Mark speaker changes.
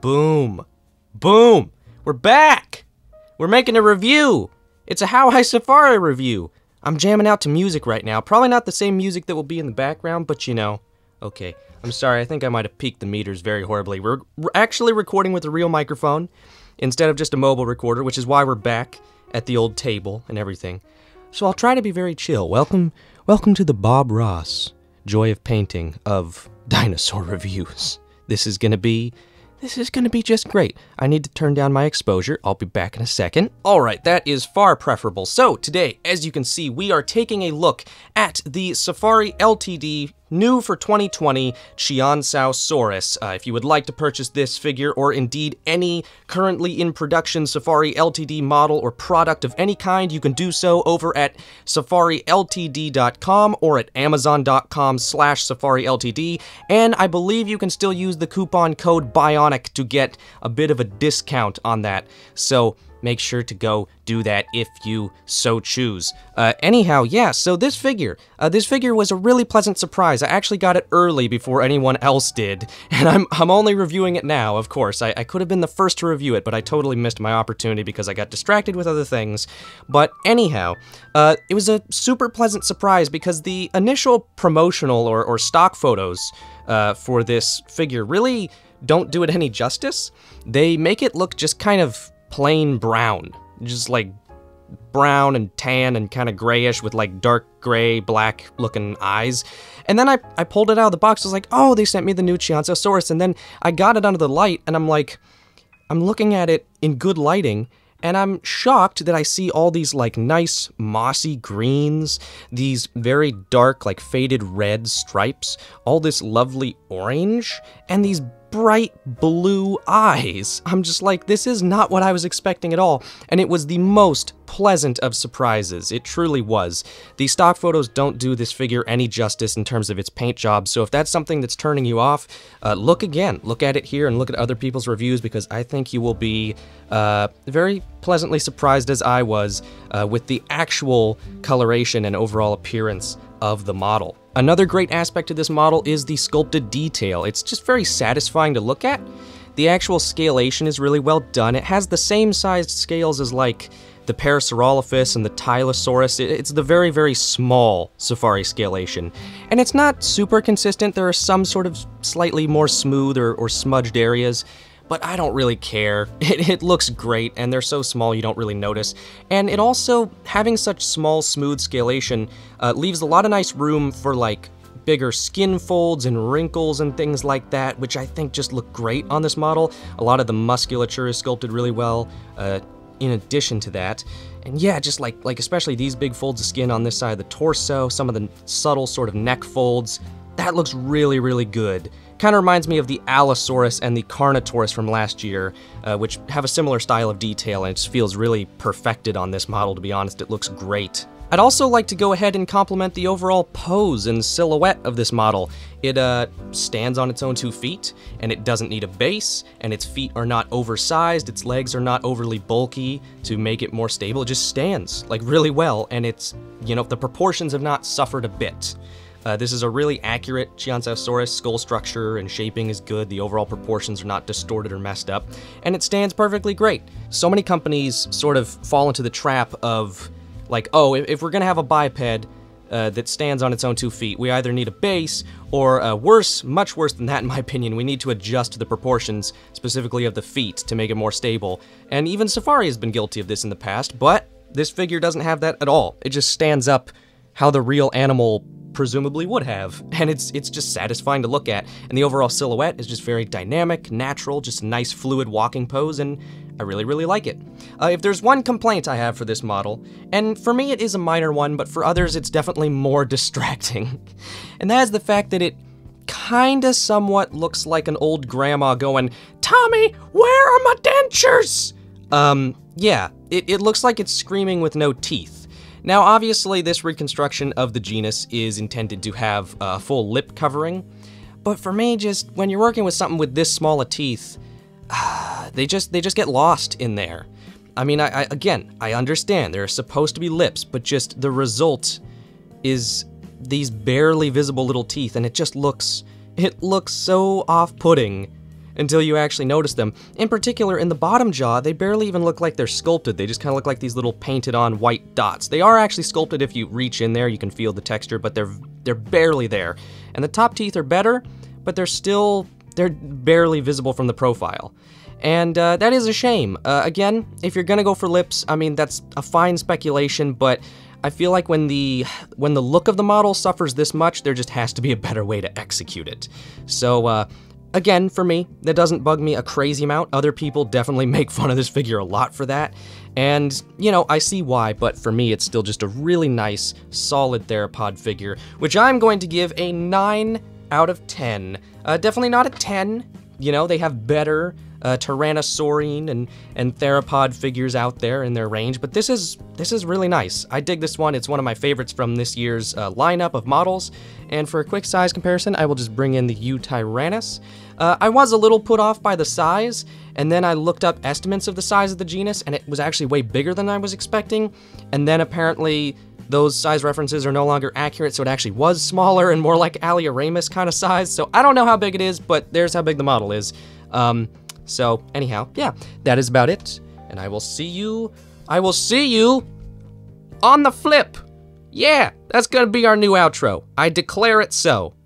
Speaker 1: Boom. Boom. We're back. We're making a review. It's a How High Safari review. I'm jamming out to music right now. Probably not the same music that will be in the background, but you know. Okay, I'm sorry. I think I might have peaked the meters very horribly. We're actually recording with a real microphone instead of just a mobile recorder, which is why we're back at the old table and everything. So I'll try to be very chill. Welcome to the Bob Ross Joy of Painting of Dinosaur Reviews. This is gonna be just great. I need to turn down my exposure. I'll be back in a second. All right, that is far preferable. So today, as you can see, we are taking a look at the Safari Ltd. New for 2020 Chiansausaurus. If you would like to purchase this figure, or indeed any currently in production Safari Ltd. Model or product of any kind, you can do so over at safariltd.com or at amazon.com/safariltd, and I believe you can still use the coupon code BIONIC to get a bit of a discount on that. So make sure to go do that if you so choose. Anyhow, yeah, so this figure was a really pleasant surprise. I actually got it early before anyone else did, and I'm only reviewing it now, of course. I could have been the first to review it, but I totally missed my opportunity because I got distracted with other things. But anyhow, it was a super pleasant surprise because the initial promotional or stock photos for this figure really don't do it any justice. They make it look just kind of plain brown, just like brown and tan and kind of grayish with like dark gray, black looking eyes. And then I pulled it out of the box. I was like, oh, they sent me the new Chiansausaurus. And then I got it under the light and I'm looking at it in good lighting and I'm shocked that I see all these like nice mossy greens, these very dark like faded red stripes, all this lovely orange, and these bright blue eyes. I'm just like, this is not what I was expecting at all, and it was the most pleasant of surprises. It truly was. The stock photos don't do this figure any justice in terms of its paint job, so if that's something that's turning you off, look again. Look at it here and look at other people's reviews, because I think you will be very pleasantly surprised, as I was, with the actual coloration and overall appearance of the model. Another great aspect of this model is the sculpted detail. It's just very satisfying to look at. The actual scalation is really well done. It has the same sized scales as like the Parasaurolophus and the Tylosaurus. It's the very, very small Safari scalation. And it's not super consistent. There are some sort of slightly more smooth or smudged areas, but I don't really care. It looks great, and they're so small you don't really notice. And it also, having such small, smooth scalation, leaves a lot of nice room for like bigger skin folds and wrinkles and things like that, which I think just look great on this model. A lot of the musculature is sculpted really well, in addition to that. And yeah, just like especially these big folds of skin on this side of the torso, some of the subtle sort of neck folds, that looks really, really good. Kind of reminds me of the Allosaurus and the Carnotaurus from last year, which have a similar style of detail, and it just feels really perfected on this model, to be honest. It looks great. I'd also like to go ahead and compliment the overall pose and silhouette of this model. It stands on its own 2 feet, and it doesn't need a base, and its feet are not oversized, its legs are not overly bulky to make it more stable. It just stands like really well, and it's, you know, the proportions have not suffered a bit. This is a really accurate Chiansausaurus. Skull structure and shaping is good, the overall proportions are not distorted or messed up, and it stands perfectly great. So many companies sort of fall into the trap of, like, oh, if we're gonna have a biped that stands on its own 2 feet, we either need a base, or worse, much worse than that in my opinion, we need to adjust the proportions, specifically of the feet, to make it more stable. And even Safari has been guilty of this in the past, but this figure doesn't have that at all. It just stands up how the real animal presumably would have, and it's just satisfying to look at, and the overall silhouette is just very dynamic, natural, just a nice fluid walking pose, and I really, really like it. If there's one complaint I have for this model, and for me it is a minor one, but for others it's definitely more distracting, and that is the fact that it kinda somewhat looks like an old grandma going, "Tommy, where are my dentures?" Yeah, it looks like it's screaming with no teeth. Now, obviously, this reconstruction of the genus is intended to have a full lip covering, but for me, just when you're working with something with this small of teeth, they just get lost in there. I mean, again, I understand there are supposed to be lips, but just the result is these barely visible little teeth, and it looks so off-putting until you actually notice them. In particular, in the bottom jaw, they barely even look like they're sculpted. They just kind of look like these little painted-on white dots. They are actually sculpted. If you reach in there, you can feel the texture, but they're barely there. And the top teeth are better, but they're barely visible from the profile. And that is a shame. Again, if you're gonna go for lips, I mean, that's a fine speculation, but I feel like when the look of the model suffers this much, there just has to be a better way to execute it. So, again, for me, that doesn't bug me a crazy amount. Other people definitely make fun of this figure a lot for that. And, you know, I see why, but for me, it's still just a really nice, solid theropod figure, which I'm going to give a 9 out of 10. Definitely not a 10. You know, they have better Tyrannosaurine and theropod figures out there in their range, but this is really nice. I dig this one. It's one of my favorites from this year's lineup of models. And for a quick size comparison, I will just bring in the Yutyrannus. I was a little put off by the size, and then I looked up estimates of the size of the genus, and it was actually way bigger than I was expecting. And then apparently those size references are no longer accurate, so it actually was smaller and more like Alioramus kind of size. So I don't know how big it is, but there's how big the model is. So anyhow, yeah, that is about it. And I will see you on the flip. Yeah, that's gonna be our new outro. I declare it so.